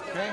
Okay.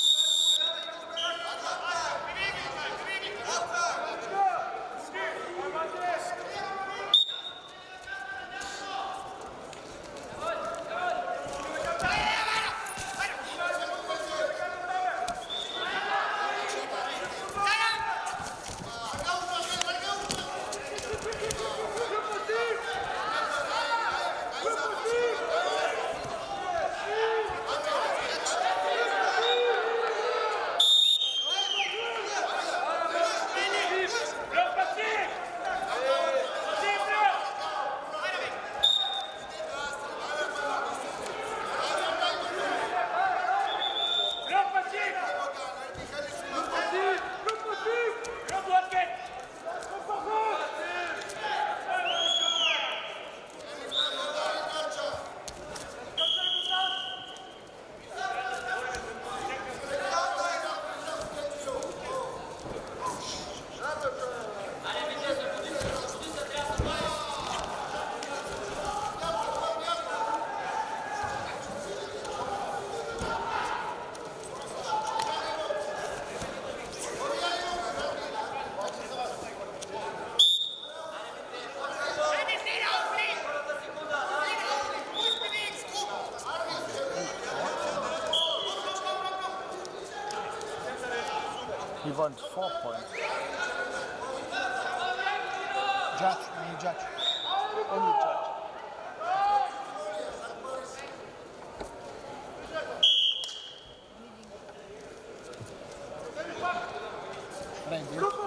He wants 4 points. Judge, only judge. Only judge. Thank you.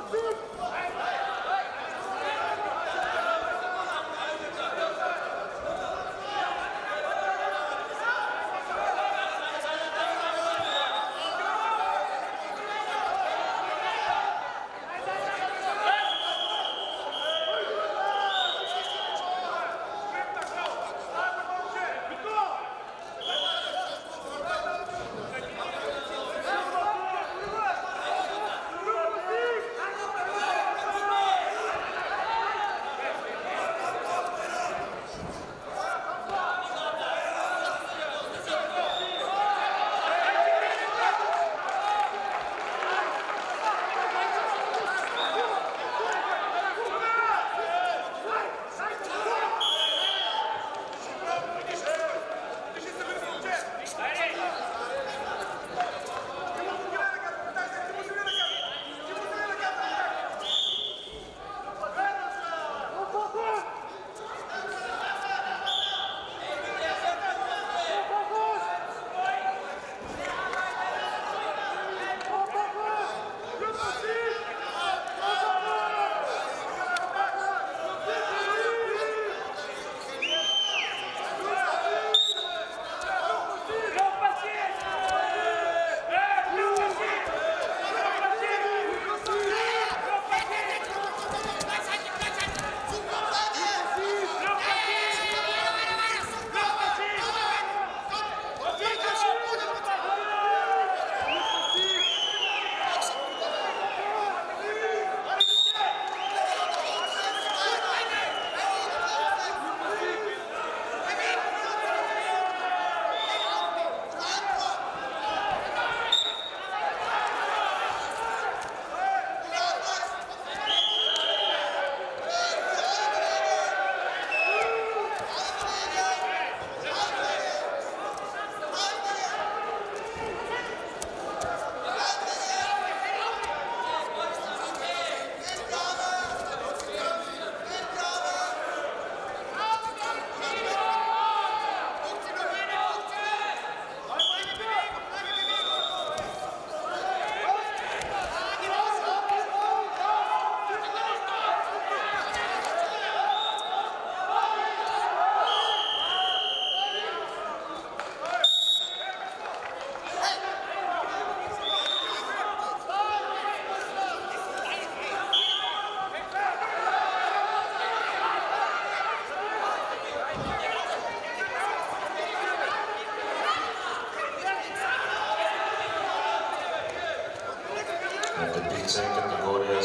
Це категорія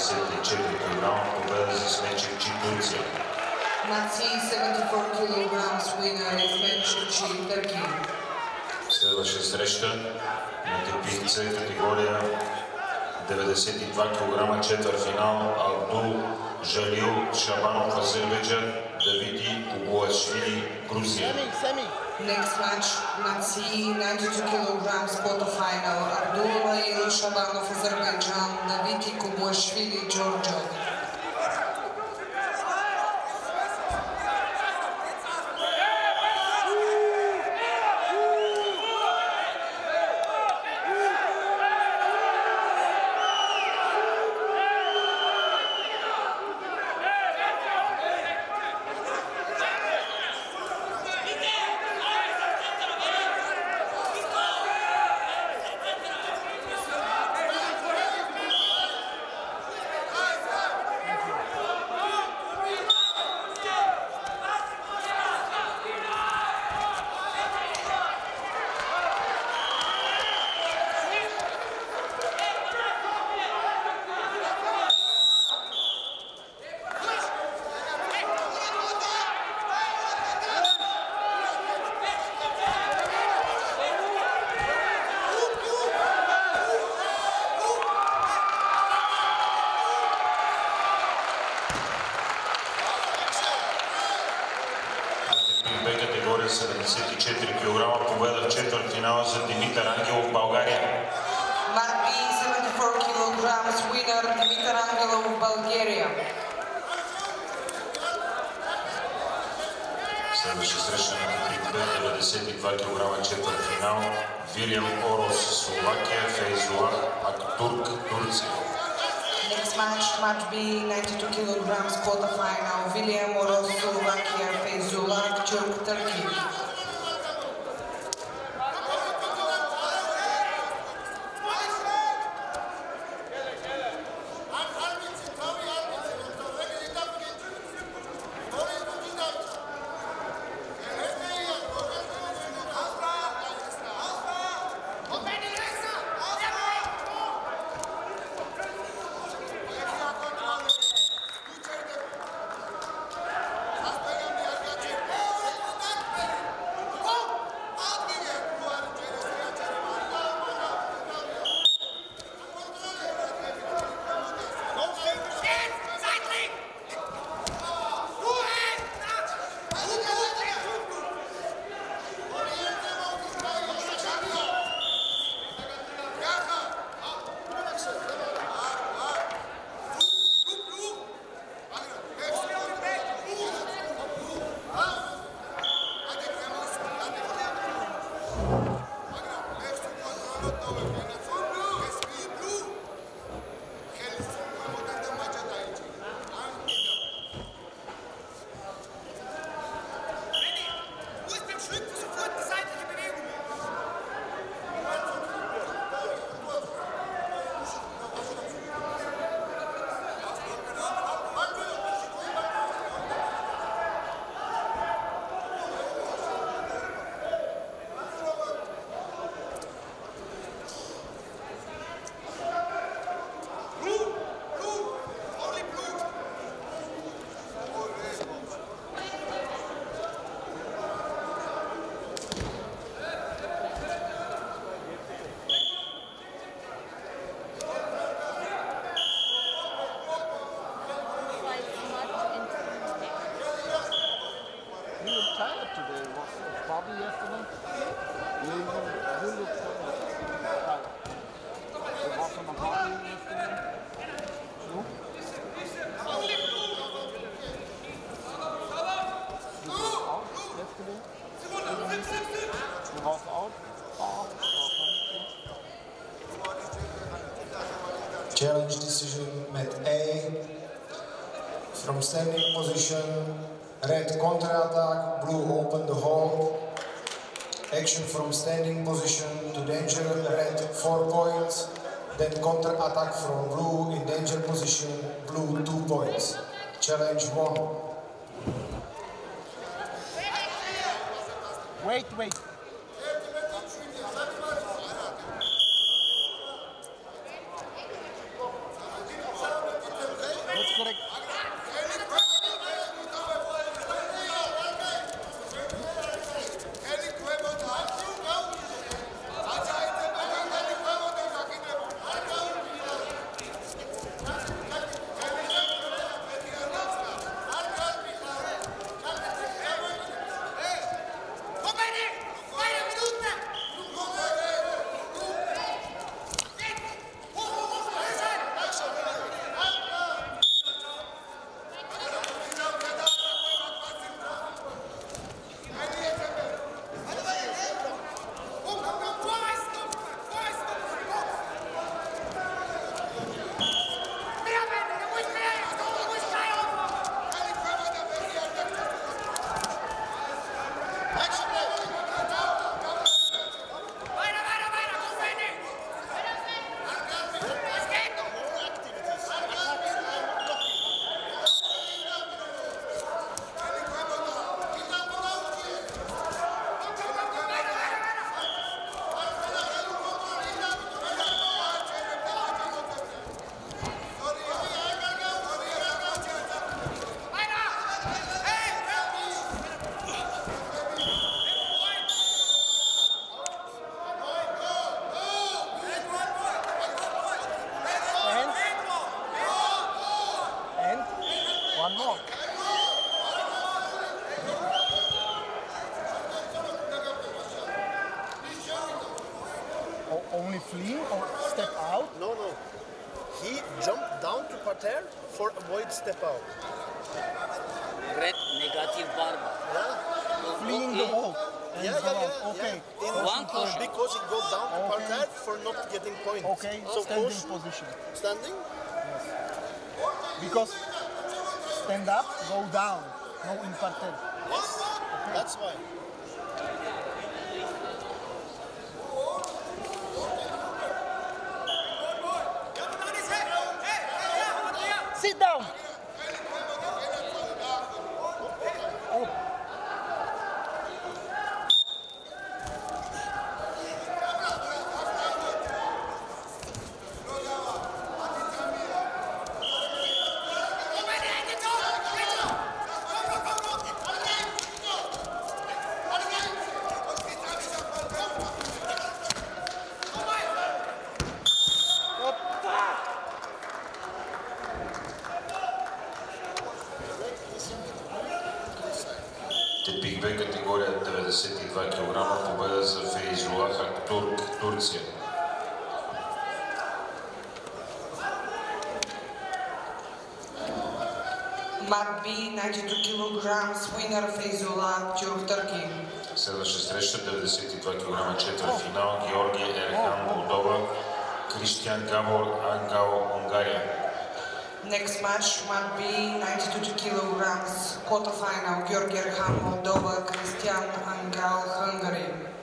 74 кг без Менчик Турція. На цій 74 kg winner is Menchikchi, Turkey. Следваше среща на типи С категория 92 кг, четвъртфинал Абдул Жалил Шабанов, Азербайджан, Давиди Кугуашвили, Грузия. Next match, Mat C, 92 kg quarterfinal, Abdul Jalil Shabanov, Azerbaijan, Davidi Kubuashvili, Georgia. Категория 74 кг, победа в четвъртфинала за Димитър Ангелов, България. Mat B, 74 kg winner, Dimitar Angelov, Bulgaria. Следваше среща на категория 92 кг, четвъртфинал Вилиам Орос, Словакия, Фейзулах Актурк, Турция. Next match, Mat B, 92 kg quarterfinal, William Oros, Slovakia, Feyzullah Türk, Turkey. Challenge decision, mat A. From standing position, red counter-attack, blue open the hold. Action from standing position to danger, red 4 points. Then counter-attack from blue in danger position, blue 2 points. Challenge 1. Wait. That's correct. only flee or step out? No. He jumped down to parterre for avoid step out. Red negative barba. Yeah. Fleeing the wall. And Yeah. Okay. One caution. Because he goes down to Okay. parterre for not getting points. Okay, So standing caution. position. Standing? Because stand up, go down, no in parterre. Yes. That's why. Sit down. Oh. Тепик Б категория 92 кг, победа за Фейзулlah Aktürk, Турция. Mat B, 92 kilograms, winner Feyzullah Aktürk, Turkey. Следваща среща 92 кг четвъртфинал Георги Ерхан, Молдова, Кристиан Габор, Ангал, Унгария. Next match, Mat B, 92 kilograms, quarterfinal, Georgi Erhan, Moldova, Christian Angal, Hungary.